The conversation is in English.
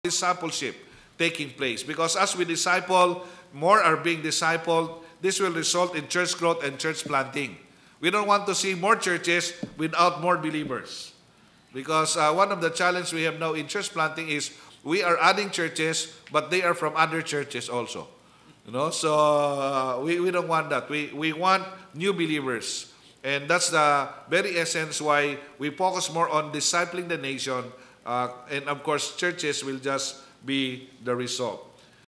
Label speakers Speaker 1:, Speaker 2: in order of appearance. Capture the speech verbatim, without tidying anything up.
Speaker 1: discipleship taking place. Because as we disciple, more are being discipled, this will result in church growth and church planting. We don't want to see more churches without more believers. Because uh, one of the challenges we have now in church planting is we are adding churches, but they are from other churches also. You know, so uh, we, we don't want that. We, we want new believers. And that's the very essence why we focus more on discipling the nation. Uh, and of course, churches will just be the result.